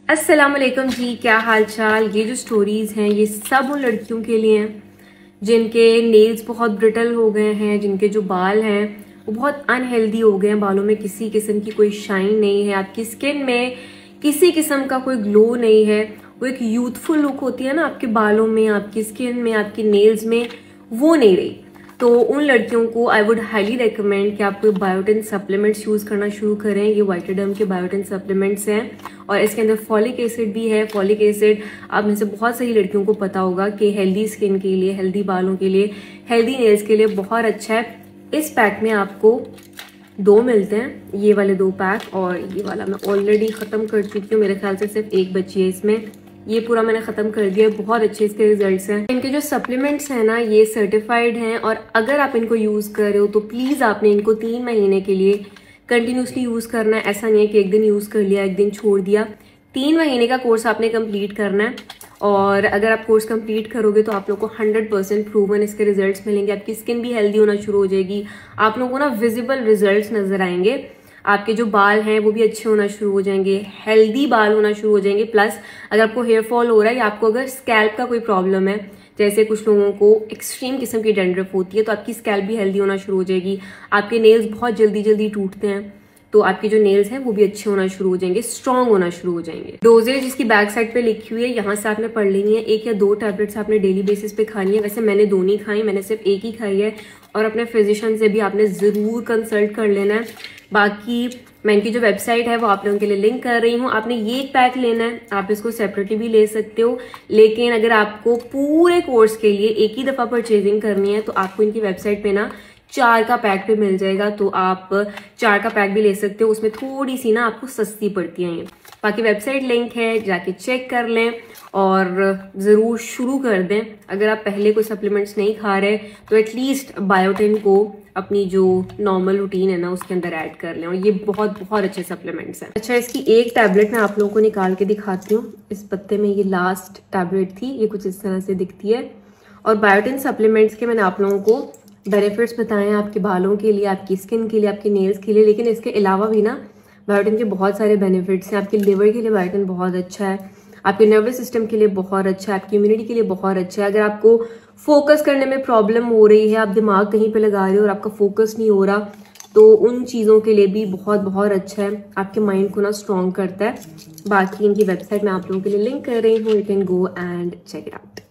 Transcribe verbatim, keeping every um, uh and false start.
अस्सलाम वालेकुम जी, क्या हाल चाल। ये जो स्टोरीज हैं ये सब उन लड़कियों के लिए हैं जिनके नेल्स बहुत ब्रिटल हो गए हैं, जिनके जो बाल हैं वो बहुत अनहेल्दी हो गए हैं, बालों में किसी किस्म की कोई शाइन नहीं है, आपकी स्किन में किसी किस्म का कोई ग्लो नहीं है, वो एक यूथफुल लुक होती है ना आपके बालों में, आपकी स्किन में, आपकी नेल्स में, वो नहीं रही। तो उन लड़कियों को आई वुड हाईली रेकमेंड कि आप कोई बायोटिन सप्लीमेंट्स यूज़ करना शुरू करें। ये वाइटाडर्म के बायोटिन सप्लीमेंट्स हैं और इसके अंदर फॉलिक एसिड भी है। फॉलिक एसिड आप में से बहुत सारी लड़कियों को पता होगा कि हेल्दी स्किन के लिए, हेल्दी बालों के लिए, हेल्दी नेल्स के लिए बहुत अच्छा है। इस पैक में आपको दो मिलते हैं, ये वाले दो पैक, और ये वाला मैं ऑलरेडी ख़त्म कर चुकी हूँ। मेरे ख्याल से सिर्फ एक बची है इसमें, ये पूरा मैंने ख़त्म कर दिया। बहुत अच्छे इसके रिजल्ट्स हैं। इनके जो सप्लीमेंट्स हैं ना ये सर्टिफाइड हैं, और अगर आप इनको यूज़ कर रहे हो तो प्लीज़ आपने इनको तीन महीने के लिए कंटिन्यूसली यूज़ करना है। ऐसा नहीं है कि एक दिन यूज़ कर लिया, एक दिन छोड़ दिया। तीन महीने का कोर्स आपने कंप्लीट करना है, और अगर आप कोर्स कंप्लीट करोगे तो आप लोग को हंड्रेड परसेंट प्रूवन इसके रिजल्ट्स मिलेंगे। आपकी स्किन भी हेल्दी होना शुरू हो जाएगी, आप लोगों को ना विजिबल रिजल्ट्स नजर आएंगे, आपके जो बाल हैं वो भी अच्छे होना शुरू हो जाएंगे, हेल्दी बाल होना शुरू हो जाएंगे। प्लस अगर आपको हेयर फॉल हो रहा है या आपको अगर स्कैल्प का कोई प्रॉब्लम है, जैसे कुछ लोगों को एक्सट्रीम किस्म की डैंड्रफ होती है, तो आपकी स्कैल्प भी हेल्दी होना शुरू हो जाएगी। आपके नेल्स बहुत जल्दी जल्दी टूटते हैं, तो आपके जो नेल्स हैं वो भी अच्छे होना शुरू हो जाएंगे, स्ट्रॉन्ग होना शुरू हो जाएंगे। डोजेज इसकी बैक साइड पे लिखी हुई है, यहाँ से आपने पढ़ लेनी है। एक या दो टैबलेट्स आपने डेली बेसिस पे खानी है। वैसे मैंने दो नहीं खाई, मैंने सिर्फ एक ही खाई है, और अपने फिजिशियन से भी आपने ज़रूर कंसल्ट कर लेना है। बाकी मैं इनकी जो वेबसाइट है वो आप लोगों के लिए लिंक कर रही हूँ। आपने ये एक पैक लेना है, आप इसको सेपरेटली भी ले सकते हो, लेकिन अगर आपको पूरे कोर्स के लिए एक ही दफ़ा परचेजिंग करनी है तो आपको इनकी वेबसाइट पे ना चार का पैक पे मिल जाएगा, तो आप चार का पैक भी ले सकते हो। उसमें थोड़ी सी ना आपको सस्ती पड़ती है ये। बाकी वेबसाइट लिंक है, जाके चेक कर लें और ज़रूर शुरू कर दें। अगर आप पहले कोई सप्लीमेंट्स नहीं खा रहे तो एटलीस्ट बायोटिन को अपनी जो नॉर्मल रूटीन है ना उसके अंदर ऐड कर लें, और ये बहुत बहुत अच्छे सप्लीमेंट्स हैं। अच्छा, इसकी एक टैबलेट मैं आप लोगों को निकाल के दिखाती हूँ। इस पत्ते में ये लास्ट टैबलेट थी, ये कुछ इस तरह से दिखती है। और बायोटिन सप्लीमेंट्स के मैंने आप लोगों को बेनिफिट्स बताए हैं आपके बालों के लिए, आपकी स्किन के लिए, आपकी नेल्स के लिए, लेकिन इसके अलावा भी ना बायोटिन के बहुत सारे बेनिफिट्स हैं। आपके लिवर के लिए बायोटिन बहुत अच्छा है, आपके नर्वस सिस्टम के लिए बहुत अच्छा है, आपकी इम्यूनिटी के लिए बहुत अच्छा है। अगर आपको फोकस करने में प्रॉब्लम हो रही है, आप दिमाग कहीं पे लगा रहे हो और आपका फोकस नहीं हो रहा, तो उन चीज़ों के लिए भी बहुत बहुत अच्छा है, आपके माइंड को ना स्ट्रॉन्ग करता है। बाकी इनकी वेबसाइट मैं आप लोगों के लिए लिंक कर रही हूँ, you can go and check it out.